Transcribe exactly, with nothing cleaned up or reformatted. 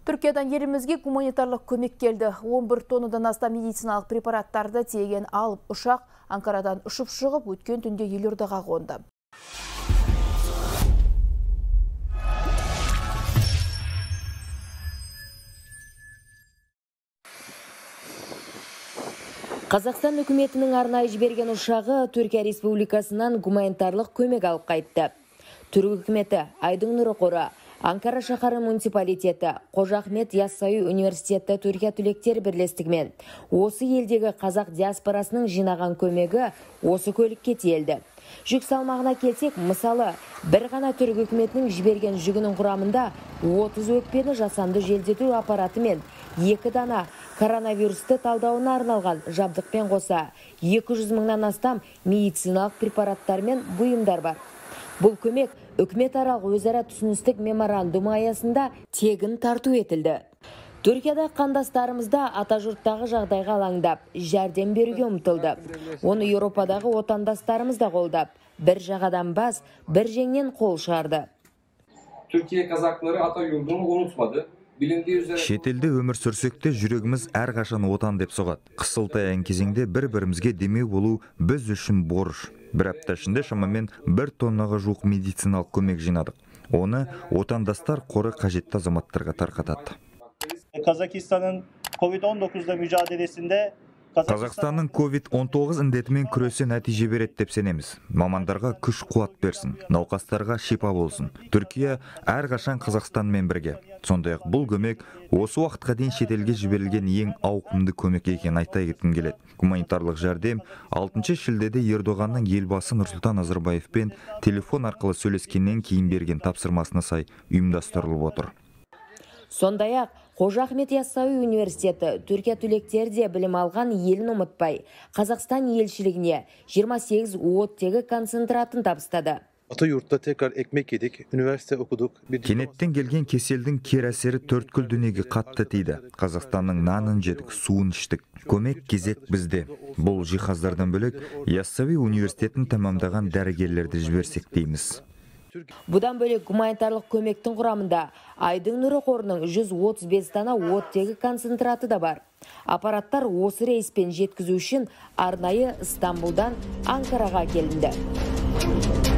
Түркиядан елімізге гуманитарлық көмек келді. он бір тоннадан астам медициналық препараттарды тиеген алып ұшақ Анкарадан ұшып шығып, өткен түнде Елордаға қонды. Қазақстан үкіметінің арнайы жіберген ұшағы Түркия Республикасынан гуманитарлық көмек алып қайтты. Түрік үкіметі, Айдың нұры қоры, Анкара шаһары муниципалитеті, Қожа Ахмет Яссауи университеті Түркия түлектер бірлестігімен осы елдегі қазақ диаспорасының жинаған көмегі осы көлікке тиелді. Жүк салмағына келсек, мысалы, бір ғана түрік үкіметінің жіберген жүгінің құрамында отыз өкпені жасанды желдету аппараты мен екі дана коронавирусты талдауына арналған жабдықпен қоса екі жүз мыңнан астам медициналық препараттар мен бұйымдар бар. Бұл көмек үкімет аралық өзара түсіністік меморандумы аясында тегін тарту етілді. Түркияда қандастарымызда атажұрттағы жағдайға алаңдап, жәрдем беруге ұмтылды. Оны Еуропадағы отандастарымыз да қолдап, бір жағадан бас, бір жеңнен қол шығарды. Türkiye Kazakları ata yurdunu unutmadı. Шетелде өмір сүрсекте жүрегіміз әрқашан отан деп соғады. Қысылтаяң кезеңде бір-бірімізге демеу болу біз үшін борыш. Бір апта ішінде шамамен бір тоннаға жуық медициналық көмек жинадық. Оны отандастар қоры қажетті азаматтарға тарқатады. Kazakistan'ın Covid on dokuz'da mücadelesinde Қазақстанның ковид он тоғыз індетімен күресі нәтиже береді деп сенеміз. Мамандарға күш қуат берсін, науқастарға шипа болсын. Түркия әрқашан Қазақстанмен бірге. Сондай-ақ бұл көмек осы уақытқа дейін шетелге жіберілген ең ауқымды көмек екенін айта кеткім келеді. Гуманитарлық жәрдем алтыншы шілдеде Ердоғанның елбасы Нұрсұлтан Назарбаевпен телефон арқылы сөйлескеннен кейін берген тапсырмасына сай ұйымдастырылып отыр. Сондай-ақ Қожа Ахмет Яссауи университеті Түркия түлектері де білім алған елін ұмытпай, Қазақстан елшілігіне жиырма сегіз оттегі концентратын табыстады. Атayurt'ta tekrar ekmek yedik, üniversite okuduk. Кенеттен келген кеселдің кері әсері төрткүл дүниеге қатты тиді. Қазақстанның нанын жедік, суын іштік. Көмек кезек бізде. Бұл жиһаздардан бөлек Яссауи университетін тәмамдаған дәрігерлерді жіберсек дейміз. Бұдан бөлек гуманитарлық көмектің құрамында Айдың нұры қорының жүз отыз бес дана оттегі концентраты да бар. Аппараттар осы рейспен жеткізу үшін арнайы Стамбулдан Анкараға келінді.